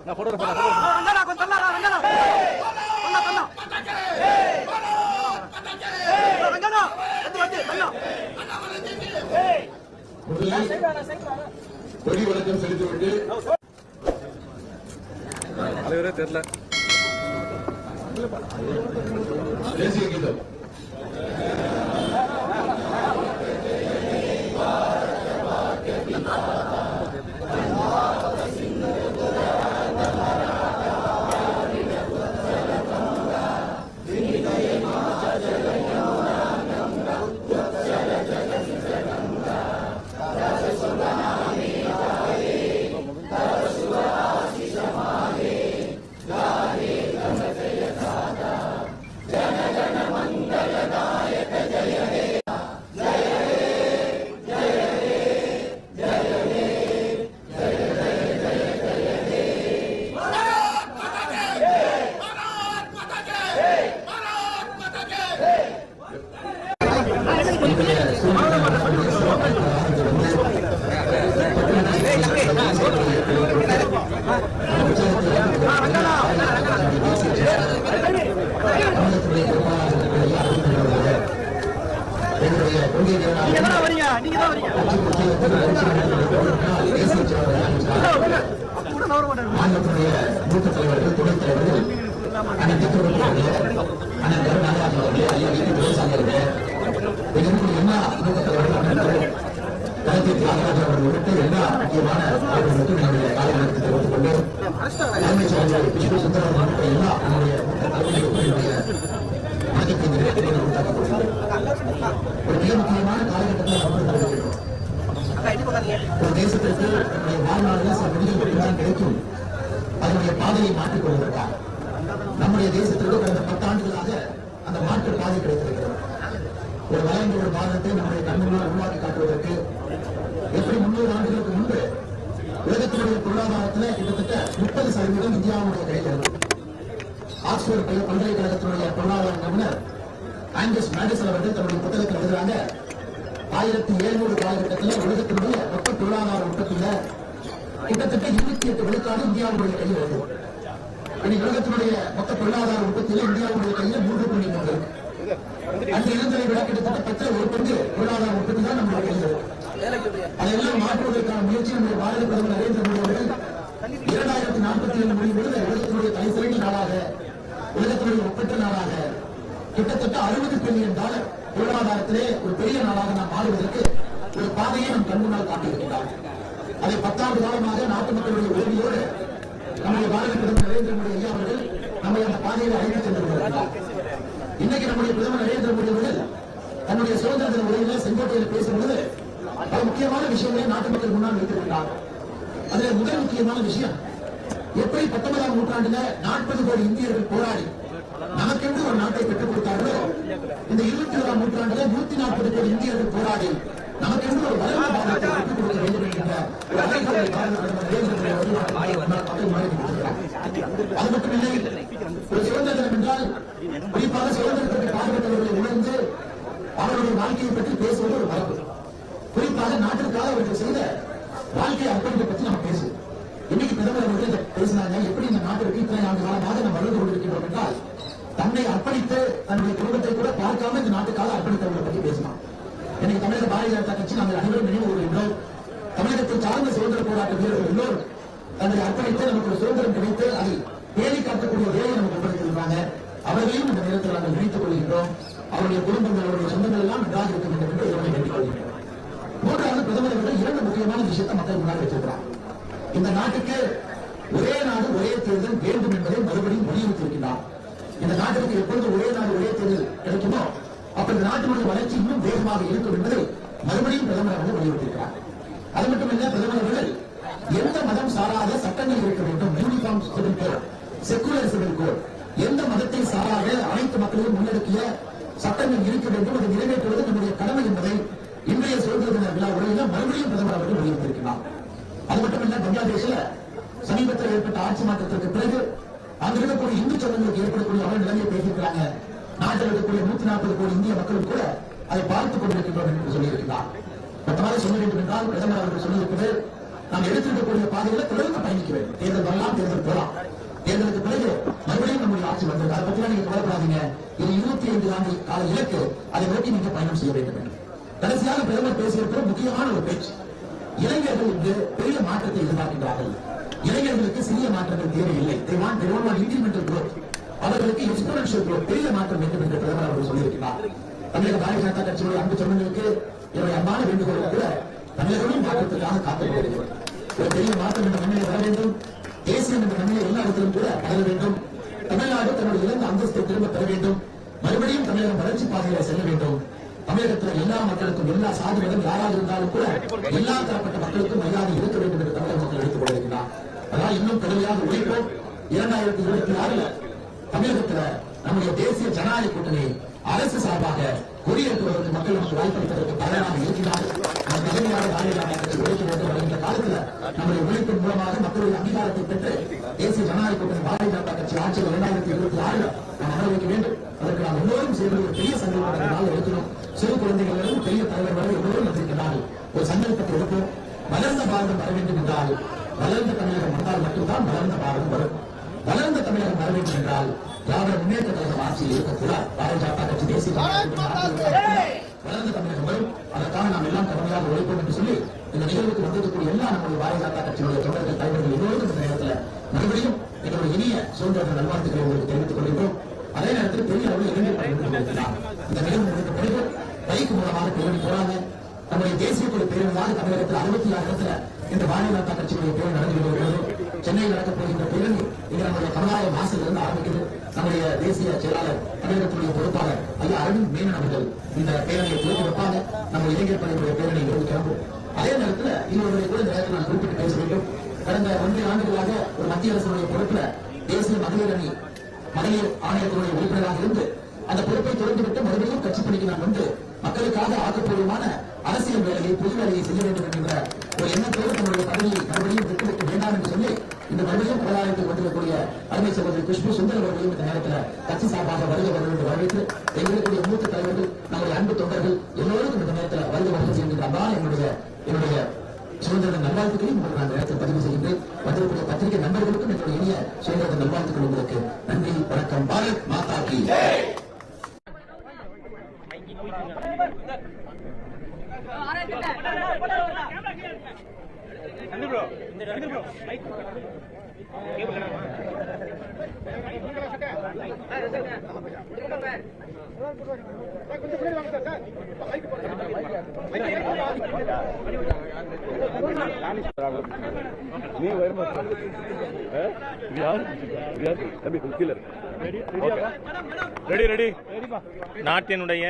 கொடி வணக்கம் செலுத்திவிட்டு தலைவரே தெரியல தேசிய கீதம் தேசத்திற்கு வாழ்நாளில் சில முடிவுகள் கிடைக்கும் அதனுடைய பாதையை மாற்றிக் கொள்வதற்காக நம்முடைய தேசத்திற்கு கடந்த 10 ஆண்டுகளாக அந்த மாற்று பாதை கிடைத்திருக்கிறது. ஒரு வளர்ந்த ஒரு பாரதத்தை நம்முடைய கண்முன்னால் உருவாக்கி காட்டுவதற்கு எப்படி 300 ஆண்டுகளுக்கு முன்பு உலகத்தினுடைய பொருளாதாரத்தில் கிட்டத்தட்ட 30% இந்தியாவுடைய கையில் ஆக்ஸ்போர்ட் பல்கலைக்கழகத்தினுடைய பொருளாதார நிபுணர் ஆங்கஸ் மேடிசன் அவர்கள் தன்னுடைய புத்தகத்தில் எழுதுறாங்க, 1700 காலகட்டத்தில் உலகத்தினுடைய மொத்த பொருளாதார உற்பத்தியில கிட்டத்தட்ட 28 விழுக்காடு இந்தியாவுடைய கையில் வருது. இன்னைக்கு உலகத்தினுடைய மொத்த பொருளாதார உற்பத்தியில இந்தியாவுடைய கையில 3.3 அந்த இருந்ததை விட கிட்டத்தட்ட ஒரு பங்கு பொருளாதார உற்பத்தி தான் நம்முடைய கையில் இருக்கு. அதையெல்லாம் மாற்றுவதற்கான முயற்சி நம்முடைய பாரத பிரதமர் நரேந்திர மோடி அவர்கள் 2047 முடியும் பொழுது உலகத்தினுடைய தலைசிறந்த நாடாக, உலகத்தினுடைய ஒப்பற்ற நாடாக கிட்டத்தட்ட $60 பில்லியன் பொருளாதாரத்திலே ஒரு பெரிய நாடாக நாம் மாறுவதற்கு ஒரு பாதையை நம் கண்முன்னால் காட்டியிருக்கிறார். அதை 10 ஆண்டு காலமாக நாட்டு மக்களுடைய உதவியோடு நம்முடைய பாரத பிரதமர் நரேந்திர மோடி ஐயா அவர்கள் நம்மை அந்த பாதையில் அழைத்து சென்றிருக்கிறார். இன்னைக்கு நம்முடைய பிரதமர் நரேந்திர மோடி அவர்கள் தன்னுடைய சுதந்திர தின உரையில செங்கோட்டையில் பேசும்பொழுது பல முக்கியமான விஷயங்களை நாட்டு மக்கள் முன்னால் வைத்திருக்கிறார். அதுல முதல் முக்கியமான விஷயம், எப்படி 19ஆம் நூற்றாண்டுல 40 கோடி இந்தியர்கள் போராடி நமக்கென்று ஒரு நாட்டை பெற்றுக் கொடுத்தார்களோ, இந்த 21ஆம் நூற்றாண்டுல 140 கோடி இந்தியர்கள் போராடி நமக்கென்று ஒரு வளர்ந்த பாரதத்தை பெற்றுக் கொடுக்க வேண்டும் என்கின்ற அது மட்டுமில்லை, ஒரு சுதந்திர தினம் என்றால் குறிப்பாக சுதந்திரத்திற்கு பாடுபட்டவர்களை உணர்ந்து அவருடைய வாழ்க்கையை பற்றி பேசுவது ஒரு மரபு. குறிப்பாக நாட்டிற்காக அவர்கள் செய்த வாழ்க்கை அர்ப்பணிப்பை பற்றி நம்ம பேசுவோம். இன்னைக்கு பிரதமர் அவர்கள் பேசினாங்க, எப்படி இந்த நாட்டிற்கு இத்தனை ஆண்டு காலமாக நம்ம வளர்ந்து கொண்டிருக்கிறோம் என்றால் தன்னை அர்ப்பணித்து தன்னுடைய குடும்பத்தை கூட பார்க்காம இந்த நாட்டுக்காக அர்ப்பணித்தவர்களை பற்றி பேசினார். இன்னைக்கு தமிழக பாரதிய ஜனதா கட்சி நாங்கள் அனைவரும் நினைவு கூறுகின்றோம். தமிழகத்தில் சார்ந்த சுதந்திர போராட்ட வீரர்கள் எல்லோரும் தங்களை அர்ப்பணித்து நமக்கு ஒரு சுதந்திரம் கிடைத்து அதை பேணி காட்டக்கூடிய வேலையை நமக்கு ஒப்படைத்திருக்கிறாங்க. அவர்களையும் இந்த நேரத்தில் நாங்கள் நினைத்துக் கொள்கின்றோம். அவருடைய குடும்பங்கள், அவருடைய சொந்தங்கள் எல்லாம் நன்றாக இருக்க வேண்டும் என்று இவரை வேண்டிக் கொள்கின்றோம். 3வது, பிரதமர் அவர்கள் 2 முக்கியமான விஷயத்தை மக்கள் முன்னால் வைத்திருக்கிறார். இந்த நாட்டுக்கு ஒரே நாடு ஒரே தேர்தல் வேண்டும் என்பதை மறுபடியும் வலியுறுத்தியிருக்கிறார். இந்த நாட்டிற்கு எப்பொழுது ஒரே நாடு ஒரே தேர்தல் கிடைக்குமோ அப்ப இந்த நாட்டினுடைய வளர்ச்சி இன்னும் வேகமாக இருக்கும் என்பதை மறுபடியும் பிரதமர் அவர்கள் வலியுறுத்தியிருக்கிறார். அது மட்டுமல்ல, பிரதமர் அவர்கள் எந்த மதம் சாராத சட்டங்கள் இருக்க வேண்டும், uniform civil code, secular civil code, எந்த மதத்தை சாராத அனைத்து மக்களையும் உள்ளடக்கிய சட்டங்கள் இருக்க வேண்டும், அதை நிறைவேற்றுவது நம்முடைய கடமை என்பதை இன்றைய சுதந்திர தின விழா உரையில மறுபடியும் பிரதமர் அவர்கள் வலியுறுத்தியிருக்கிறார். அது மட்டுமல்ல, பங்களாதேஷ்ல சமீபத்தில் ஏற்பட்ட ஆட்சி மாற்றத்திற்கு பிறகு அங்கு இருக்கக்கூடிய இந்து சமூகங்களுக்கு ஏற்படக்கூடிய அவர்கள் நிலைமையை பேசியிருக்கிறாங்க. நாட்டில் இருக்கக்கூடிய 140 கோடி இந்திய மக்களும் கூட அதை பார்த்துக் கொண்டிருக்கின்றோம் என்று சொல்லியிருக்கிறார். மொத்தமாக சொல்ல வேண்டும் என்றால் பிரதமர் அவர்கள் சொல்லியிருக்கிறது, நாம் எடுத்திருக்கக்கூடிய பாதையில தொடர்ந்து பயணிக்க வேண்டும். தேர்தல் வரலாம், தேர்தல் போகலாம். ஆட்சி வந்திருக்கு. அதை பத்தி நீங்க கவலைப்படாதீங்க. இது 25 ஆண்டு கால இலக்கு. அதை நோக்கி நீங்க பயணம் செய்ய வேண்டும். கடைசியாக பிரதமர் பேசியிருக்கிற முக்கியமான ஒரு பேச்சு, இளைஞர்கள் இன்று பெரிய மாற்றத்தை எதிர்பார்க்கின்றார்கள். இளைஞர்களுக்கு சிறிய மாற்றங்கள் தேவையில்லை. இன்கிரிமெண்டல் குரோத், அவர்களுக்கு எக்ஸ்போனன்ஷியல் குரோத், பெரிய மாற்றம் வேண்டும் என்று பிரதமர் அவர்கள் சொல்லியிருக்கிறார். தமிழக பாரதிய ஜனதா கட்சியுடைய அன்பு சொந்தங்களுக்கு என்னுடைய அன்பான வேண்டுகோள் கூட தமிழர்களும் மாற்றத்திற்காக காத்துக்கொள்கிறது. ஒரு பெரிய மாற்றம் என்ற மண்ணிலே வர வேண்டும். தேசியம் என்ற மண்ணிலே எல்லா இடத்திலும் கூட வளர வேண்டும். தமிழ்நாடு தன்னுடைய இழந்த அந்தஸ்தை திரும்ப பெற வேண்டும். மறுபடியும் தமிழகம் வளர்ச்சி பாதையில செல்ல வேண்டும். தமிழகத்தில் எல்லா மக்களுக்கும், எல்லா சாதிகளும் யாராக இருந்தாலும் கூட எல்லா தரப்பட்ட மக்களுக்கும் மரியாதை இருக்க வேண்டும் என்று தமிழக மக்கள் எடுத்துக் கொண்டிருக்கிறார். அதான் இன்னும் கடுமையாக உழைப்போம். 2026 தமிழகத்தில் நம்முடைய தேசிய ஜனநாயக கூட்டணி அரசு சார்பாக கொடியேற்றுவதற்கு மக்கள் நமக்கு வாய்ப்பளிப்பதற்கு தயாராக இருக்கிறார். கடுமையாக உழைக்க வேண்டும். வருகின்ற காலத்தில் நம்முடைய உழைப்பின் மூலமாக மக்களுடைய அங்கீகாரத்தை பெற்று தேசிய ஜனநாயக கூட்டணி பாரதிய ஜனதா கட்சி ஆட்சியில் 2026 நாம் அனுபவிக்க வேண்டும். அதற்கு நாம் எல்லோரும் சேர்ந்து ஒரு பெரிய சங்கல்பத்தை எடுக்கணும். சிறு குழந்தைகளிலும் பெரிய தலைவர் வரை எல்லோரும் வந்திருக்கிறார்கள். ஒரு சங்கல்பத்தை எடுப்போம். வளர்ந்த பாரதம் வர வேண்டும் என்றால், வளர்ந்த தமிழகம் வந்தால் மட்டும்தான் வளர்ந்த பாரதம் வரும். வளர்ந்த தமிழகம் வர வேண்டும் என்றால் திராவிட முன்னேற்ற கழகம் ஆட்சியில் இருக்கக்கூடாது. பாரதிய ஜனதா கட்சி தேசிய வளர்ந்த தமிழகம் வரும். அதற்காக நாம் எல்லாம் கடுமையாக உழைப்போம் என்று சொல்லி இந்த நிகழ்வுக்கு வந்திருக்கக்கூடிய எல்லா நம்முடைய பாரதிய ஜனதா கட்சியுடைய தொண்டர்கள், தலைவர்கள் எல்லோரும் இந்த நேரத்தில் மறுபடியும் எங்களுடைய இனிய சுதந்திர நல்வாழ்த்துக்களை உங்களுக்கு தெரிவித்துக் கொள்கின்றோம். அதே நேரத்தில் பெரிய அளவில் இளைஞர் பணியாற்றினார். இந்த நிகழ்வு முடிந்த பிறகு பைக் மூலமாக பேரணி போறாங்க. நம்முடைய தேசிய கொடி பேரணியாக தமிழகத்தில் 66 இடத்துல இந்த பாரதிய ஜனதா கட்சியுடைய பேரணி நடந்து வருகிறது. சென்னையில் நடக்கப் போகின்ற பேரணி இங்க நம்முடைய கமலாய வாசலிருந்து ஆரம்பிக்கிறது. நம்முடைய தேசிய செயலாளர், தமிழகத்துடைய பொறுப்பாளர் ஐயா அரவிந்த் மேனன் அவர்கள் இந்த பேரணியை துவக்கி வைப்பாங்க. நம்ம இளைஞர் பணியுடைய பேரணி இருந்து கிளம்பும். அதே நேரத்தில் இன்னொரு கூட இந்த நேரத்தில் நான் குறிப்பிட்டு பேச வேண்டும். கடந்த 1 ஆண்டுகளாக ஒரு மத்திய அரசுடைய பொறுப்புல தேசிய மகளிர் அணி மகளிர் ஆணையத்தினுடைய உறுப்பினராக இருந்து அந்த பொறுப்பை தொடர்ந்துவிட்டு மறுபடியும் கட்சி பணிக்கு நான் வந்து மக்களுக்காக ஆக்கப்பூர்வமான அரசியல் வேலையை, பொது வேலையை செய்ய வேண்டும் என்கின்ற ஒரு எண்ணத்தோடு தன்னுடைய பதவியை மறுபடியும் விட்டுவிட்டு வேண்டாம் என்று சொல்லி இந்த மறுபடியும் பிரதாயத்தில் வந்திருக்கக்கூடிய அருமை சகோதரி குஷ்பு சுந்தர் அவர்களையும் இந்த நேரத்தில் கட்சி சார்பாக வருகை வருவது என்று வரவேற்று எங்களுடைய மூத்த தலைவர்கள், நம்முடைய அன்பு தொண்டர்கள் எல்லோருக்கும் இந்த நேரத்தில் வருகை வருகை செய்கின்ற அதான் என்னுடைய சுதந்திர நல்வாழ்த்துக்களையும் உங்களுக்கு நான் நேரத்தில் பதிவு செய்கின்றேன். வந்திருக்கிற பத்திரிகை நண்பர்களுக்கும் என்னுடைய இனிய சுதந்திர நல்வாழ்த்துக்கள் உங்களுக்கு. நன்றி, வணக்கம். பாரத் மாதா கி ஜெய். நாட்டினுடைய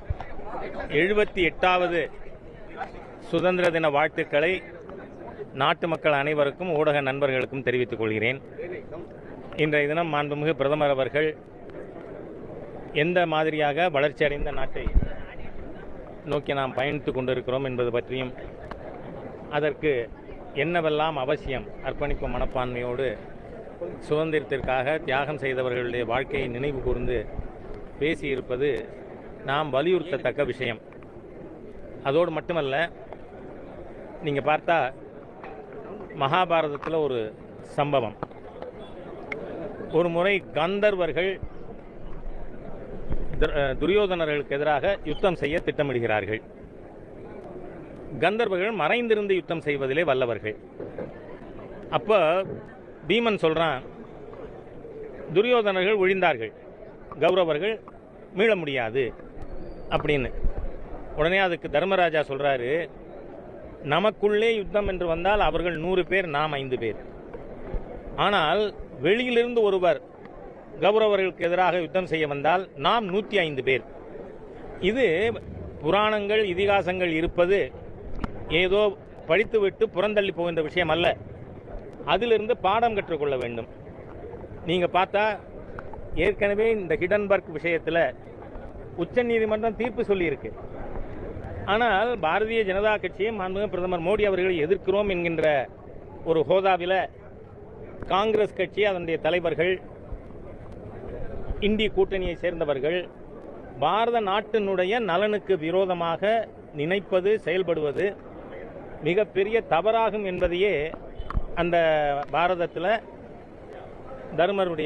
78வது சுதந்திர தின வாழ்த்துக்களை நாட்டு மக்கள் அனைவருக்கும், ஊடக நண்பர்களுக்கும் தெரிவித்துக் கொள்கிறேன். இன்றைய தினம் மாண்புமிகு பிரதமர் அவர்கள் எந்த மாதிரியாக வளர்ச்சியடைந்த நாட்டை நோக்கி நாம் பயணித்துக் கொண்டிருக்கிறோம் என்பது பற்றியும், அதற்கு என்னவெல்லாம் அவசியம், அர்ப்பணிப்பு மனப்பான்மையோடு சுதந்திரத்திற்காக தியாகம் செய்தவர்களுடைய வாழ்க்கையை நினைவு கூர்ந்து பேசியிருப்பது நாம் வலியுறுத்தத்தக்க விஷயம். அதோடு மட்டுமல்ல, நீங்கள் பார்த்தா மகாபாரதத்தில் ஒரு சம்பவம். ஒரு முறை கந்தர்வர்கள் துரியோதனர்களுக்கு எதிராக யுத்தம் செய்ய திட்டமிடுகிறார்கள். கந்தர்வர்கள் மறைந்திருந்து யுத்தம் செய்வதிலே வல்லவர்கள். அப்போ பீமன் சொல்கிறான், துரியோதனர்கள் ஒழிந்தார்கள், கௌரவர்கள் மீள முடியாது அப்படின்னு. உடனே அதுக்கு தர்மராஜா சொல்கிறாரு, நமக்குள்ளே யுத்தம் என்று வந்தால் அவர்கள் 100 பேர், நாம் 5 பேர். ஆனால் வெளியிலிருந்து ஒருவர் கௌரவர்களுக்கு எதிராக யுத்தம் செய்ய வந்தால் நாம் 105 பேர். இது புராணங்கள், இதிகாசங்கள் இருப்பது ஏதோ படித்துவிட்டு புறந்தள்ளி போகின்ற விஷயம் அல்ல. அதிலிருந்து பாடம் கற்றுக்கொள்ள வேண்டும். நீங்கள் பார்த்தா ஏற்கனவே இந்த ஹிடன்பர்க் விஷயத்தில் உச்சநீதிமன்றம் தீர்ப்பு சொல்லியிருக்கு. ஆனால் பாரதிய ஜனதா கட்சியும் பிரதமர் மோடி அவர்களை எதிர்க்கிறோம் என்கின்ற ஒரு ஹோதாவில் காங்கிரஸ் கட்சி, அதனுடைய தலைவர்கள், இந்திய கூட்டணியை சேர்ந்தவர்கள் பாரத நாட்டினுடைய நலனுக்கு விரோதமாக நினைப்பது, செயல்படுவது மிகப்பெரிய தவறாகும் என்பதையே அந்த பாரதத்தில் தர்மருடைய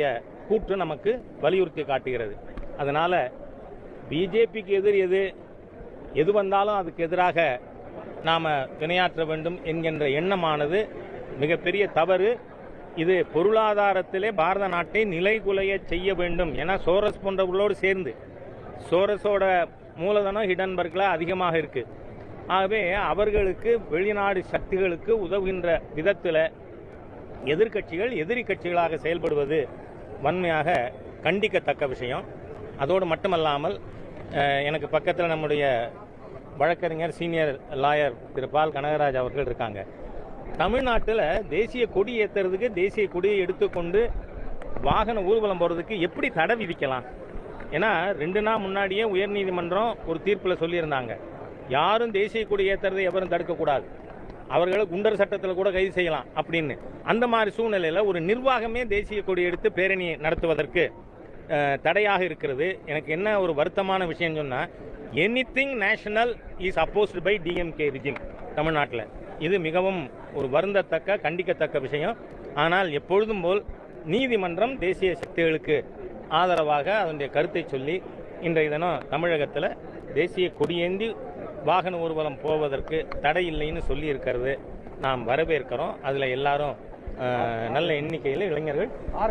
கூற்று நமக்கு வலியுறுத்தி காட்டுகிறது. அதனால் பிஜேபிக்கு எது வந்தாலும் அதுக்கு எதிராக நாம் வினையாற்ற வேண்டும் என்கின்ற எண்ணமானது மிகப்பெரிய தவறு. இது பொருளாதாரத்திலே பாரத நாட்டை நிலைகுலைய செய்ய வேண்டும் என சோரஸ் போன்றவர்களோடு சேர்ந்து, சோரஸோட மூலதனம் ஹிடன்பர்கில் அதிகமாக இருக்குது. ஆகவே அவர்களுக்கு வெளிநாடு சக்திகளுக்கு உதவுகின்ற விதத்தில் எதிர்கட்சிகள் எதிரி கட்சிகளாக செயல்படுவது வன்மையாக கண்டிக்கத்தக்க விஷயம். அதோடு மட்டுமல்லாமல் எனக்கு பக்கத்தில் நம்முடைய வழக்கறிஞர் சீனியர் லாயர் திரு பால் கனகராஜ் அவர்கள் இருக்காங்க. தமிழ்நாட்டில் தேசிய கொடி ஏற்றுறதுக்கு தேசிய கொடியை எடுத்துக்கொண்டு வாகன ஊர்வலம் போகிறதுக்கு எப்படி தடை விதிக்கலாம்? ஏன்னா 2 நாள் முன்னாடியே உயர்நீதிமன்றம் ஒரு தீர்ப்பில் சொல்லியிருந்தாங்க, யாரும் தேசிய கொடி ஏற்றுறதை எவரும் தடுக்கக்கூடாது, அவர்களை குண்டர் சட்டத்தில் கூட கைது செய்யலாம் அப்படின்னு. அந்த மாதிரி சூழ்நிலையில் ஒரு நிர்வாகமே தேசிய கொடி எடுத்து பேரணி நடத்துவதற்கு தடையாக இருக்கிறது. எனக்கு என்ன ஒரு வருத்தமான விஷயம் சொன்னால், anything national is opposed by DMK regime தமிழ்நாட்டில். இது மிகவும் ஒரு வருந்தத்தக்க கண்டிக்கத்தக்க விஷயம். ஆனால் எப்பொழுதும் போல் நீதிமன்றம் தேசிய சக்திகளுக்கு ஆதரவாக அதனுடைய கருத்தை சொல்லி இன்றைய தினம் தமிழகத்தில் தேசிய கொடியேந்தி வாகன ஊர்வலம் போவதற்கு தடை இல்லைன்னு சொல்லி இருக்கிறது நாம் வரவேற்கிறோம். அதில் எல்லாரும் நல்ல எண்ணிக்கையில் இளைஞர்கள்,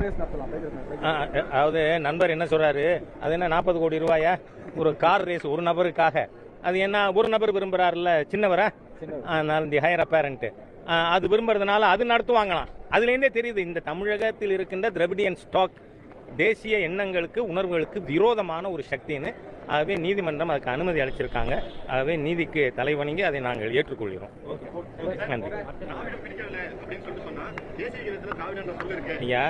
அதாவது நண்பர் என்ன சொல்றாரு, அது என்ன 40 கோடி ரூபாயா ஒரு கார் ரேஸ் ஒரு நபருக்காக? அது என்ன ஒரு நபர் விரும்புறாருல்ல, சின்னவரா, தி ஹையர் அப்பேரண்ட், அது விரும்புறதுனால அது நடத்துவாங்களாம். அதுலேருந்தே தெரியுது இந்த தமிழகத்தில் இருக்கின்ற திராவிடியன் ஸ்டாக் தேசிய எண்ணங்களுக்கு உணர்வுகளுக்கு விரோதமான ஒரு சக்தின்னு. ஆகவே நீதிமன்றம் அதுக்கு அனுமதி அளிச்சிருக்காங்க. ஆகவே நீதிக்கு தலைவணங்கி அதை நாங்கள் ஏற்றுக்கொள்கிறோம். நன்றி. ஐயா,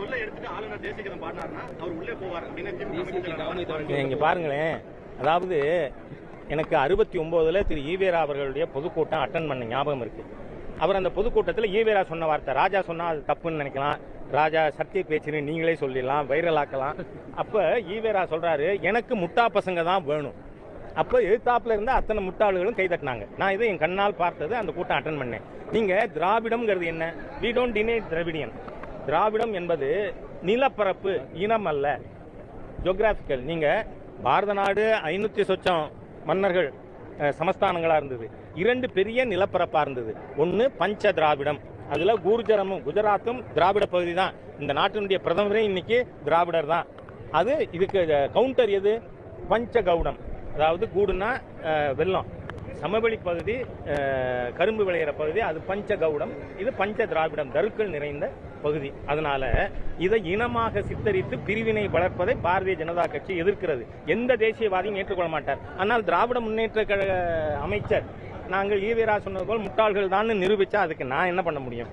இங்க பாருங்களேன், அதாவது எனக்கு 69 திரு ஈவேரா அவர்களுடைய பொதுக்கூட்டம் அட்டன் பண்ண ஞாபகம் இருக்கு. அவர் அந்த பொதுக்கூட்டத்தில் ஈவேரா சொன்ன வார்த்தை, ராஜா சொன்னா அது தப்புன்னு நினைக்கலாம், ராஜா சத்திய பேச்சுன்னு நீங்களே சொல்லிடலாம், வைரல் ஆக்கலாம். அப்ப ஈவேரா சொல்றாரு, எனக்கு முட்டா பசங்க தான் வேணும். அப்போ எதிர்த்தாப்புல இருந்த அத்தனை முட்டாள்களும் கை தட்டினாங்க. நான் இதை என் கண்ணால் பார்த்தது, அந்த கூட்டம் அட்டன் பண்ணேன். நீங்க திராவிடம்ங்கிறது என்ன? We don't deny Dravidian. திராவிடம் என்பது நிலப்பரப்பு, இனம் அல்ல, ஜியோகிராபிக்கல். நீங்க பாரத நாடு 500 சொச்சம் மன்னர்கள் சமஸ்தானங்களா இருந்தது. 2 பெரிய நிலப்பரப்பா இருந்தது. ஒன்று பஞ்ச திராவிடம், அதுல கூர்ஜரமும் குஜராத்தும் திராவிட பகுதி தான். இந்த நாட்டினுடைய பிரதமரே இன்னைக்கு திராவிடர் தான். அது இதுக்கு கவுண்டர் எது? பஞ்ச கவுடம், அதாவது கூடுனா வெள்ளம், சமவெளி பகுதி, கரும்பு விளையிற பகுதி, அது பஞ்ச கவுடம். இது பஞ்ச திராவிடம், தருக்கள் நிறைந்த பகுதி. அதனால இதை இனமாக சித்தரித்து பிரிவினை வளர்ப்பதை பாரதிய ஜனதா கட்சி எதிர்க்கிறது. எந்த தேசியவாதியும் ஏற்றுக்கொள்ள மாட்டார். ஆனால் திராவிட முன்னேற்ற கழக அமைச்சர் நாங்கள் ஈவேரா சொன்னது போல் முட்டாள்கள் தான் நிரூபிச்சா அதுக்கு நான் என்ன பண்ண முடியும்?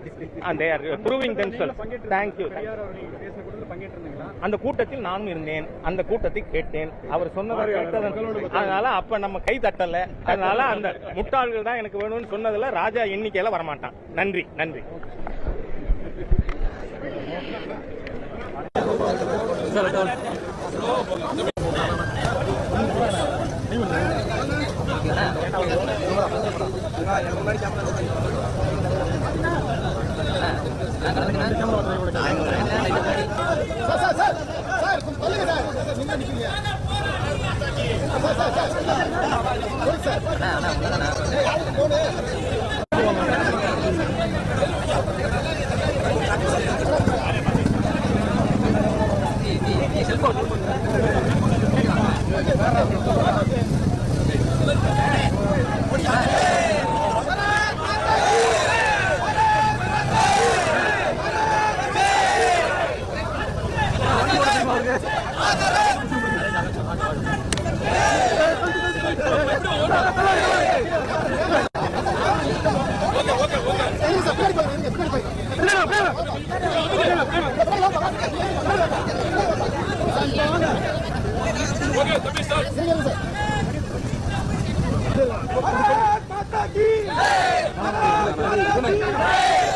அந்த கூட்டத்தில் நானும் இருந்தேன், அந்த கூட்டத்தை கேட்டேன், அவர் சொன்னதை கேட்டதன். அதனால அப்ப நம்ம கை தட்டல. அதனால அந்த முட்டாள்கள் தான் எனக்கு வேணும்னு சொன்னதுல ராஜா எண்ணிக்கையில வரமாட்டான். நன்றி, நன்றி. भारत माता की